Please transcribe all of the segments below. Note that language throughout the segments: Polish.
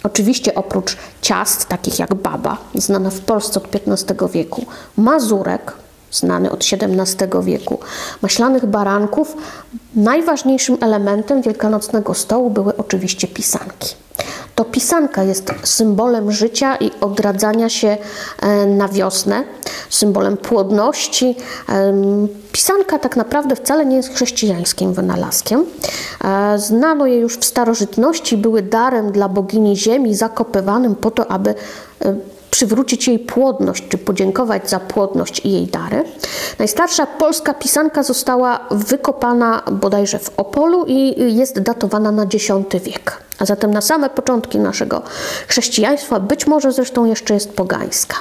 Oczywiście oprócz ciast, takich jak baba, znana w Polsce od XV wieku, mazurek, znany od XVII wieku, maślanych baranków, najważniejszym elementem wielkanocnego stołu były oczywiście pisanki. To pisanka jest symbolem życia i odradzania się na wiosnę, symbolem płodności. Pisanka tak naprawdę wcale nie jest chrześcijańskim wynalazkiem. Znano je już w starożytności, były darem dla bogini ziemi, zakopywanym po to, aby przywrócić jej płodność, czy podziękować za płodność i jej dary. Najstarsza polska pisanka została wykopana bodajże w Opolu i jest datowana na X wiek. A zatem na same początki naszego chrześcijaństwa, być może zresztą jeszcze jest pogańska.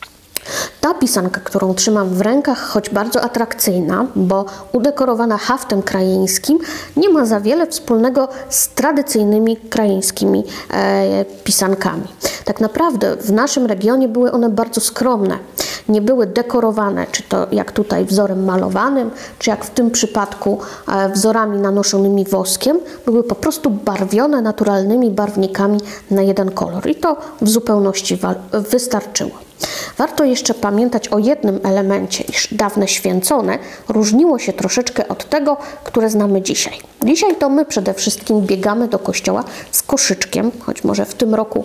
Ta pisanka, którą trzymam w rękach, choć bardzo atrakcyjna, bo udekorowana haftem krajeńskim, nie ma za wiele wspólnego z tradycyjnymi krajeńskimi pisankami. Tak naprawdę w naszym regionie były one bardzo skromne. Nie były dekorowane, czy to jak tutaj wzorem malowanym, czy jak w tym przypadku wzorami nanoszonymi woskiem. Były po prostu barwione naturalnymi barwnikami na jeden kolor i to w zupełności wystarczyło. Warto jeszcze pamiętać o jednym elemencie, iż dawne święcone różniło się troszeczkę od tego, które znamy dzisiaj. Dzisiaj to my przede wszystkim biegamy do kościoła z koszyczkiem, choć może w tym roku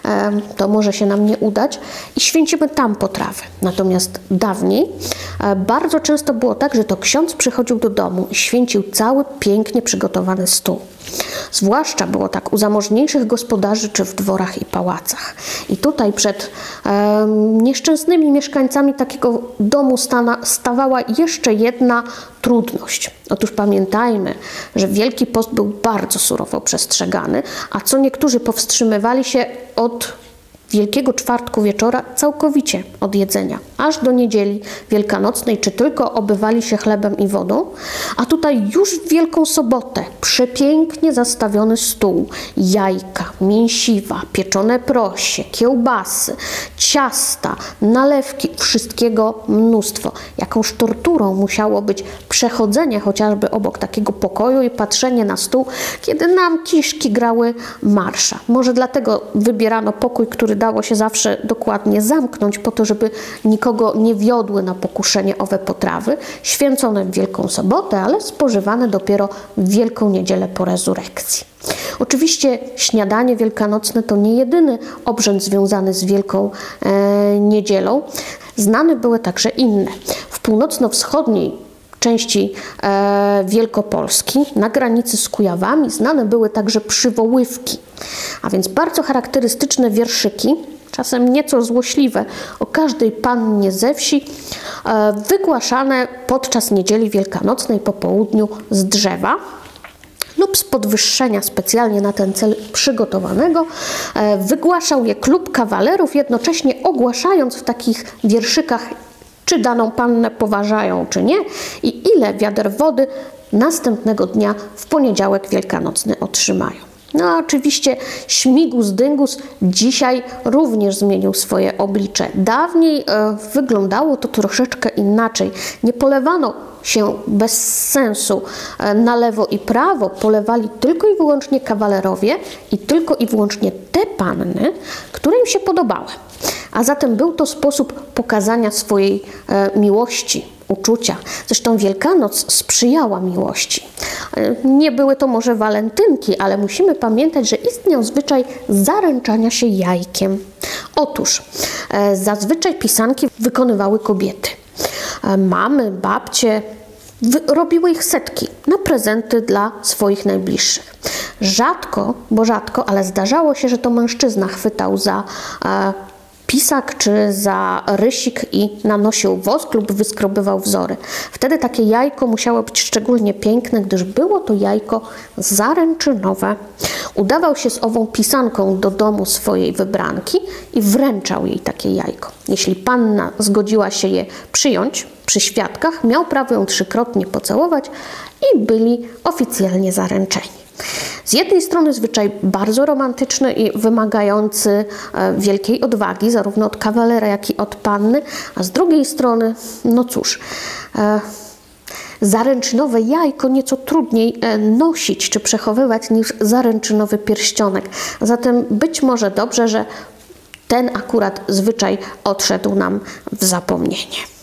to może się nam nie udać, i święcimy tam potrawy. Natomiast dawniej bardzo często było tak, że to ksiądz przychodził do domu i święcił cały pięknie przygotowany stół. Zwłaszcza było tak u zamożniejszych gospodarzy czy w dworach i pałacach. I tutaj przed nieszczęsnymi mieszkańcami takiego domu stawała jeszcze jedna trudność. Otóż pamiętajmy, że Wielki Post był bardzo surowo przestrzegany, a co niektórzy powstrzymywali się od Wielkiego Czwartku wieczora całkowicie od jedzenia, aż do niedzieli wielkanocnej, czy tylko obywali się chlebem i wodą, a tutaj już w Wielką Sobotę przepięknie zastawiony stół, jajka, mięsiwa, pieczone prosie, kiełbasy, ciasta, nalewki, wszystkiego mnóstwo. Jakąż torturą musiało być przechodzenie chociażby obok takiego pokoju i patrzenie na stół, kiedy nam kiszki grały marsza. Może dlatego wybierano pokój, który dało się zawsze dokładnie zamknąć po to, żeby nikogo nie wiodły na pokuszenie owe potrawy, święcone w Wielką Sobotę, ale spożywane dopiero w Wielką Niedzielę po rezurekcji. Oczywiście śniadanie wielkanocne to nie jedyny obrzęd związany z Wielką Niedzielą. Znane były także inne. W północno-wschodniej części Wielkopolski, na granicy z Kujawami, znane były także przywoływki, a więc bardzo charakterystyczne wierszyki, czasem nieco złośliwe, o każdej pannie ze wsi, wygłaszane podczas niedzieli wielkanocnej po południu z drzewa lub z podwyższenia specjalnie na ten cel przygotowanego. Wygłaszał je klub kawalerów, jednocześnie ogłaszając w takich wierszykach, czy daną pannę poważają, czy nie, i ile wiader wody następnego dnia w poniedziałek wielkanocny otrzymają. No oczywiście śmigus dyngus dzisiaj również zmienił swoje oblicze. Dawniej wyglądało to troszeczkę inaczej. Nie polewano się bez sensu na lewo i prawo, polewali tylko i wyłącznie kawalerowie i tylko i wyłącznie te panny, które im się podobały. A zatem był to sposób pokazania swojej miłości, uczucia. Zresztą Wielkanoc sprzyjała miłości. Nie były to może walentynki, ale musimy pamiętać, że istniał zwyczaj zaręczania się jajkiem. Otóż zazwyczaj pisanki wykonywały kobiety. Mamy, babcie robiły ich setki na prezenty dla swoich najbliższych. Rzadko, ale zdarzało się, że to mężczyzna chwytał za pisak czy za rysik i nanosił wosk lub wyskrobywał wzory. Wtedy takie jajko musiało być szczególnie piękne, gdyż było to jajko zaręczynowe. Udawał się z ową pisanką do domu swojej wybranki i wręczał jej takie jajko. Jeśli panna zgodziła się je przyjąć przy świadkach, miał prawo ją 3-krotnie pocałować i byli oficjalnie zaręczeni. Z jednej strony zwyczaj bardzo romantyczny i wymagający wielkiej odwagi, zarówno od kawalera, jak i od panny, a z drugiej strony, no cóż, Zaręczynowe jajko nieco trudniej nosić czy przechowywać niż zaręczynowy pierścionek. Zatem być może dobrze, że ten akurat zwyczaj odszedł nam w zapomnienie.